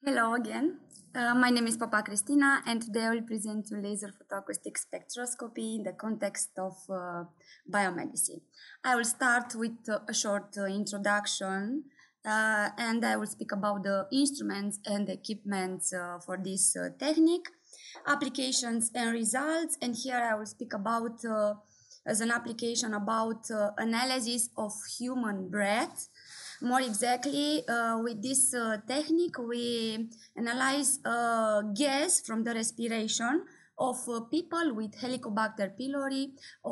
Hello again. My name is Papa Cristina, and today I will present you laser photoacoustic spectroscopy in the context of biomedicine. I will start with a short introduction, and I will speak about the instruments and equipment for this technique, applications and results, and here I will speak about as an application about analysis of human breath. More exactly, with this technique, we analyze gas from the respiration of people with Helicobacter pylori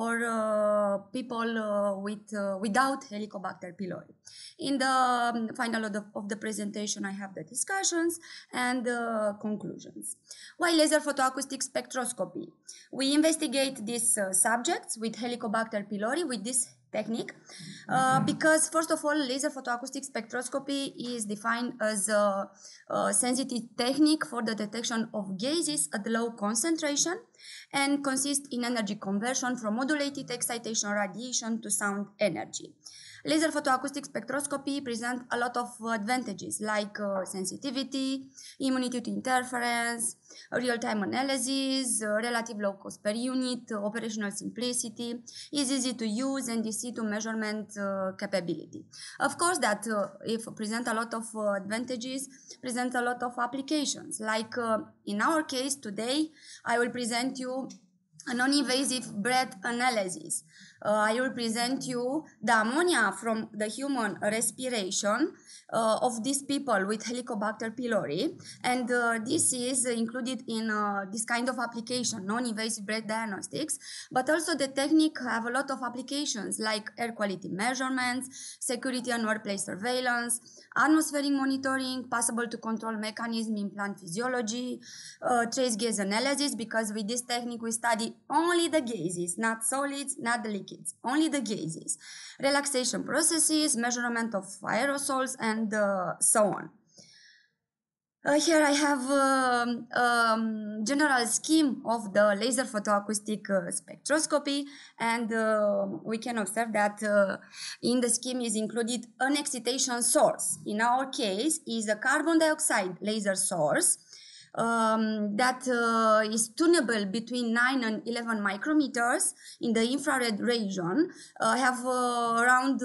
or people without Helicobacter pylori. In the final of the presentation, I have the discussions and conclusions. Why laser photoacoustic spectroscopy? We investigate these subjects with Helicobacter pylori with this technique because first of all, laser photoacoustic spectroscopy is defined as a sensitive technique for the detection of gases at low concentration and consists in energy conversion from modulated excitation radiation to sound energy. Laser photoacoustic spectroscopy presents a lot of advantages like sensitivity, immunity to interference, real-time analysis, relative low cost per unit, operational simplicity, is easy to use and easy to measurement capability. Of course that if present a lot of advantages, present a lot of applications. Like in our case today, I will present you a non-invasive breath analysis. I will present you the ammonia from the human respiration of these people with Helicobacter pylori, and this is included in this kind of application, non-invasive breath diagnostics, but also the technique have a lot of applications like air quality measurements, security and workplace surveillance, atmospheric monitoring, possible to control mechanism in plant physiology, trace gas analysis, because with this technique we study only the gases, not solids, not the liquids, only the gases, relaxation processes, measurement of aerosols, and so on. Here I have general scheme of the laser photoacoustic spectroscopy, and we can observe that in the scheme is included an excitation source. In our case is a carbon dioxide laser source that is tunable between 9 and 11 micrometers in the infrared region. Have around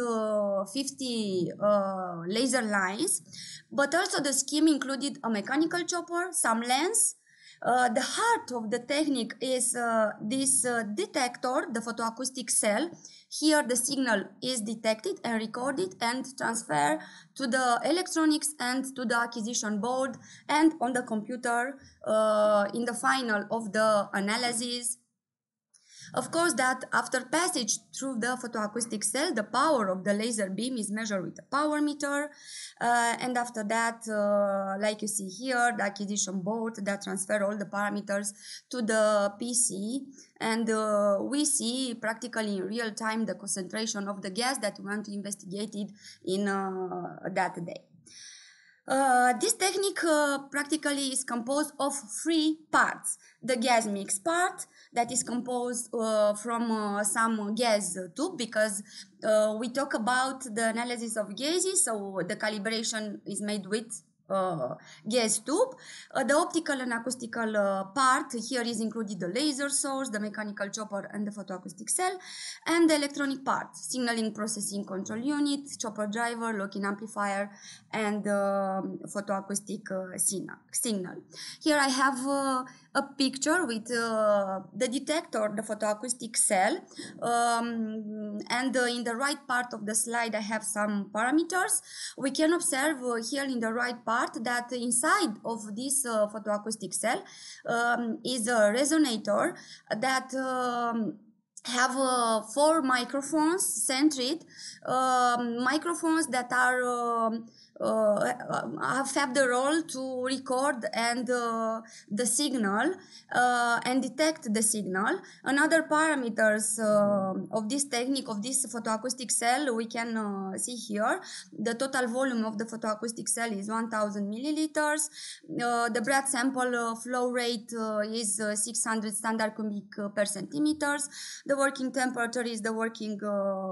50 laser lines, but also the scheme included a mechanical chopper, some lens. The heart of the technique is this detector, the photoacoustic cell. Here the signal is detected and recorded and transferred to the electronics and to the acquisition board and on the computer in the final of the analysis. Of course that after passage through the photoacoustic cell, the power of the laser beam is measured with a power meter, and after that, like you see here, the acquisition board that transfer all the parameters to the PC, and we see practically in real time the concentration of the gas that we want to investigate it in that day. This technique practically is composed of 3 parts. The gas mix part that is composed from some gas tube, because we talk about the analysis of gases, so the calibration is made with gas tube. The optical and acoustical part here is included the laser source, the mechanical chopper, and the photoacoustic cell, and the electronic part, signaling processing control unit, chopper driver, lock-in amplifier, and photoacoustic signal. Here I have a picture with the detector, the photoacoustic cell, and in the right part of the slide I have some parameters. We can observe here in the right part that inside of this photoacoustic cell is a resonator that have 4 microphones centered, microphones that are have the role to record and the signal and detect the signal. Another parameters of this technique, of this photoacoustic cell, we can see here. The total volume of the photoacoustic cell is 1000 milliliters. The breath sample flow rate is 600 standard cubic per centimeters. The working temperature is the working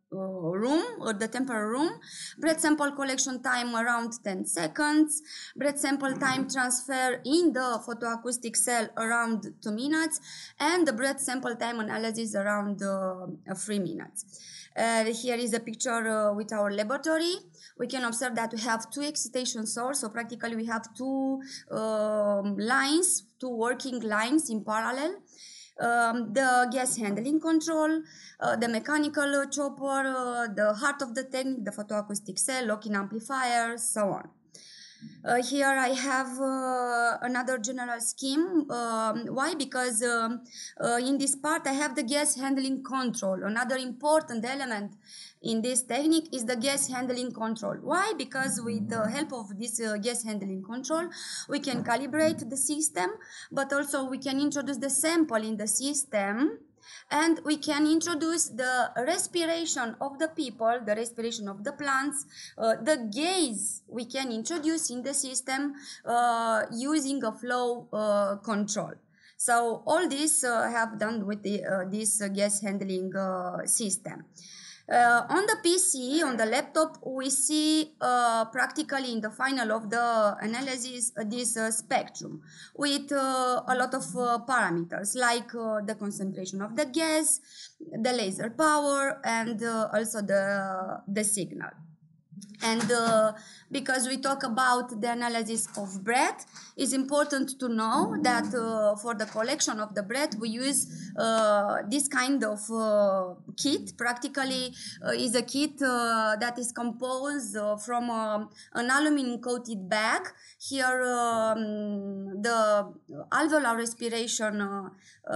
room, or the temporary room, breath sample collection time around 10 seconds, breath sample time transfer in the photoacoustic cell around 2 minutes, and the breath sample time analysis around 3 minutes. Here is a picture with our laboratory. We can observe that we have two excitation sources, so practically we have two lines, two working lines in parallel. The gas handling control, the mechanical chopper, the heart of the technique, the photoacoustic cell, lock-in amplifier, so on. Here I have another general scheme. Why? Because in this part I have the gas handling control. Another important element in this technique is the gas handling control. Why? Because with the help of this gas handling control, we can calibrate the system, but also we can introduce the sample in the system, and we can introduce the respiration of the people, the respiration of the plants, the gas we can introduce in the system using a flow control. So all this have done with this gas handling system. On the PC, on the laptop, we see practically in the final of the analysis this spectrum with a lot of parameters like the concentration of the gas, the laser power, and also the signal. And because we talk about the analysis of breath, it's important to know that for the collection of the breath, we use this kind of kit. Practically is a kit that is composed from an aluminum coated bag. Here the alveolar respiration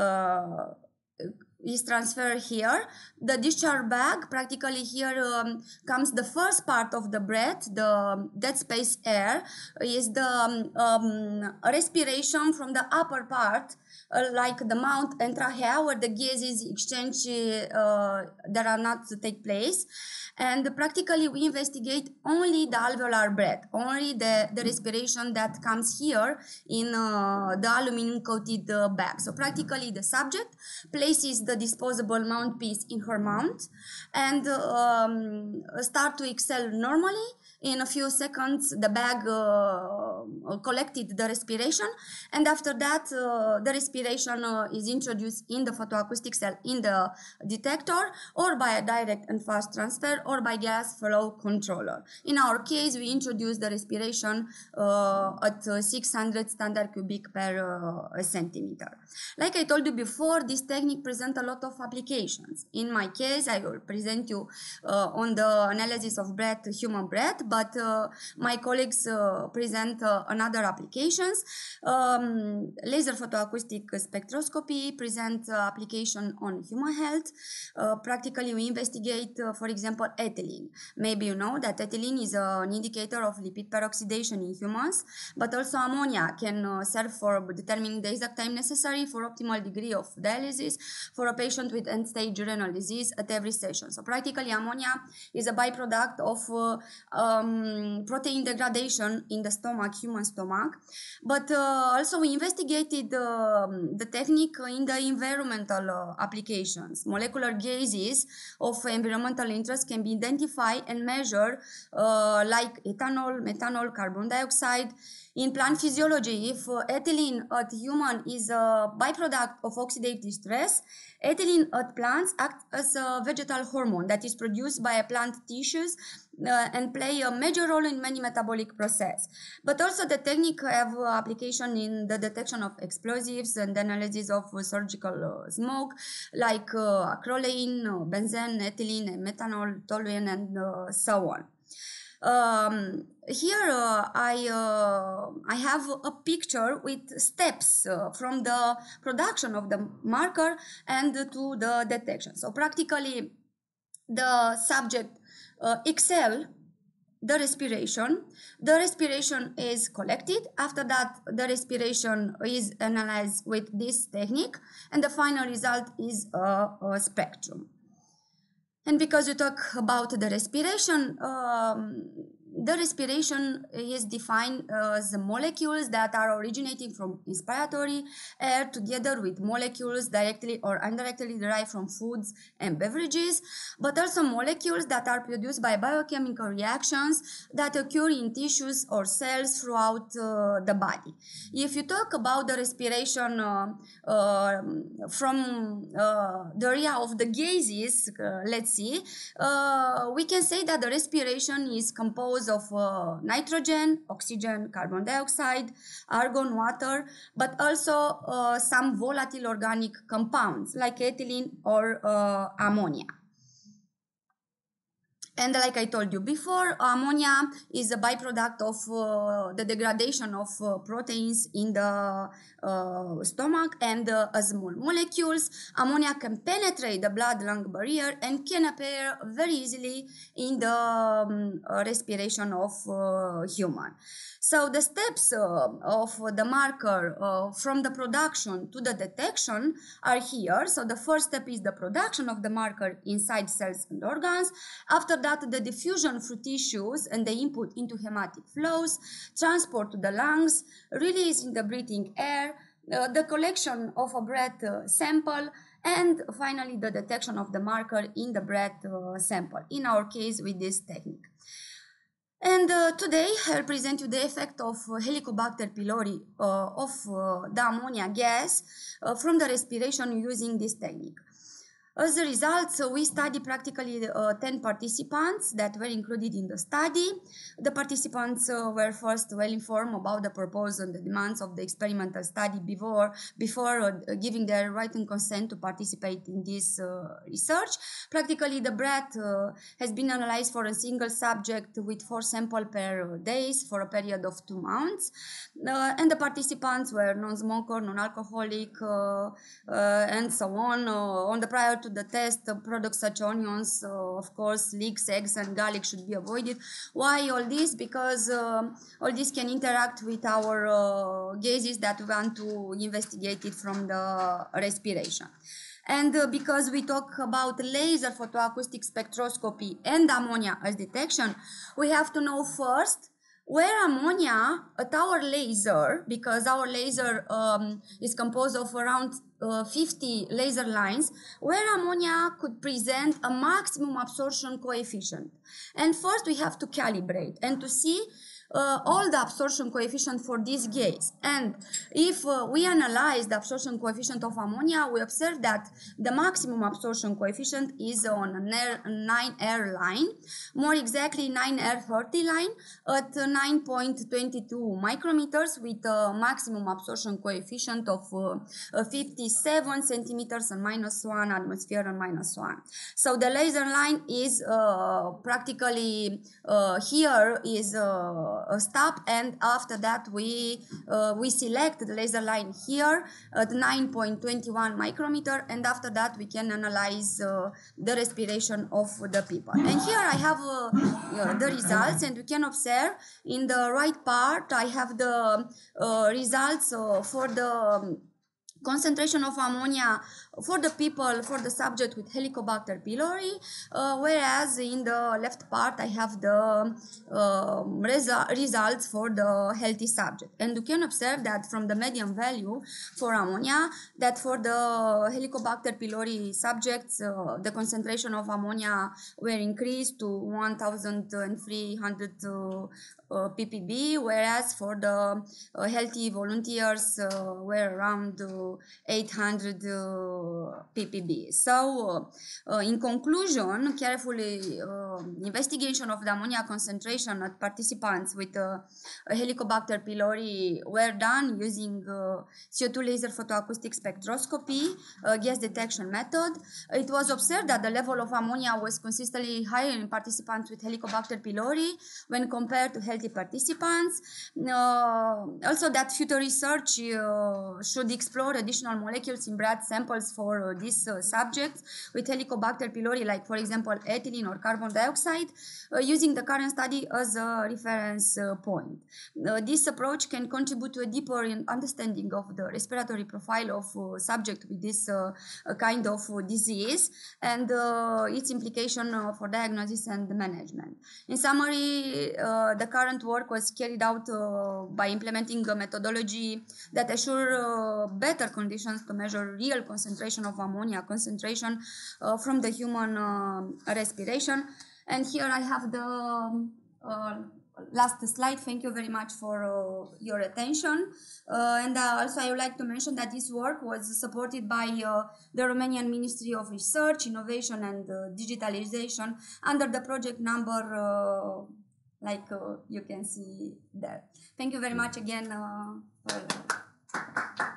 is transferred here. The discharge bag, practically here comes the first part of the breath, the dead space air, is the respiration from the upper part, like the mouth and trachea, where the gases exchange that are not to take place. And practically we investigate only the alveolar breath, only the respiration that comes here in the aluminum coated bag. So practically the subject places the disposable mouthpiece in her mouth and start to exhale normally. In a few seconds the bag collected the respiration, and after that the respiration is introduced in the photoacoustic cell in the detector, or by a direct and fast transfer, or by gas flow controller. In our case, we introduce the respiration at 600 standard cubic per centimeter. Like I told you before, this technique presents a lot of applications. In my case, I will present you on the analysis of breath, human breath, but my colleagues present another applications. Laser photoacoustic spectroscopy present application on human health. Practically, we investigate, for example, ethylene. Maybe you know that ethylene is an indicator of lipid peroxidation in humans, but also ammonia can serve for determining the exact time necessary for optimal degree of dialysis for a patient with end-stage renal disease at every session. So practically, ammonia is a byproduct of protein degradation in the stomach, human stomach. But also we investigated the technique in the environmental applications. Molecular gases of environmental interest can be identified and measured like ethanol, methanol, carbon dioxide. In plant physiology, if ethylene at human is a byproduct of oxidative stress, ethylene at plants acts as a vegetal hormone that is produced by plant tissues and play a major role in many metabolic process. But also the technique have application in the detection of explosives and analysis of surgical smoke, like acrolein, benzene, ethylene, and methanol, toluene, and so on. Here I have a picture with steps from the production of the marker and to the detection. So practically the subject exhale the respiration. The respiration is collected. After that, the respiration is analyzed with this technique, and the final result is a spectrum. And because we talk about the respiration, the respiration is defined as the molecules that are originating from inspiratory air together with molecules directly or indirectly derived from foods and beverages, but also molecules that are produced by biochemical reactions that occur in tissues or cells throughout the body. If you talk about the respiration from the area of the gases, let's see, we can say that the respiration is composed of nitrogen, oxygen, carbon dioxide, argon, water, but also some volatile organic compounds like ethylene or ammonia. And like I told you before, ammonia is a byproduct of the degradation of proteins in the stomach, and as small molecules, ammonia can penetrate the blood-lung barrier and can appear very easily in the respiration of human. So the steps of the marker from the production to the detection are here. So the first step is the production of the marker inside cells and organs. After that, the diffusion through tissues and the input into hepatic flows, transport to the lungs, release in the breathing air, the collection of a breath sample, and finally the detection of the marker in the breath sample, in our case with this technique. And today I'll present you the effect of Helicobacter pylori of the ammonia gas from the respiration using this technique. As a result, we studied practically 10 participants that were included in the study. The participants were first well informed about the purpose and the demands of the experimental study before giving their written consent to participate in this research. Practically, the breath has been analyzed for a single subject with 4 samples per day for a period of 2 months. And the participants were non-smoker, non-alcoholic, and so on. On the prior to the test, products such onions, of course, leeks, eggs, and garlic should be avoided. Why all this? Because all this can interact with our gases that we want to investigate it from the respiration. And because we talk about laser photoacoustic spectroscopy and ammonia as detection, we have to know first where ammonia at our laser, because our laser is composed of around 50 laser lines, where ammonia could present a maximum absorption coefficient. And first we have to calibrate and to see all the absorption coefficient for this gas. And if we analyze the absorption coefficient of ammonia, we observe that the maximum absorption coefficient is on a 9R line, more exactly 9R30 line at 9.22 micrometers with a maximum absorption coefficient of 57 centimeters and -1 atmosphere and -1. So the laser line is practically here is a stop, and after that we select the laser line here at 9.21 micrometer, and after that we can analyze the respiration of the people. And here I have the results, and we can observe in the right part I have the results for the concentration of ammonia for the people, for the subject with Helicobacter pylori, whereas in the left part I have the results for the healthy subject. And you can observe that from the median value for ammonia, that for the Helicobacter pylori subjects, the concentration of ammonia were increased to 1,300 ppb, whereas for the healthy volunteers were around 800 ppb. So in conclusion, carefully investigation of the ammonia concentration at participants with Helicobacter pylori were done using CO2 laser photoacoustic spectroscopy gas detection method. It was observed that the level of ammonia was consistently higher in participants with Helicobacter pylori when compared to healthy participants. Also that future research should explore additional molecules in blood samples for these subjects with Helicobacter pylori, like for example ethylene or carbon dioxide dioxide, using the current study as a reference point. This approach can contribute to a deeper understanding of the respiratory profile of subject with this kind of disease and its implication for diagnosis and management. In summary, the current work was carried out by implementing a methodology that assure better conditions to measure real concentration of ammonia concentration from the human respiration. And here I have the last slide. Thank you very much for your attention. And also I would like to mention that this work was supported by the Romanian Ministry of Research, Innovation and Digitalization under the project number you can see there. Thank you very much again.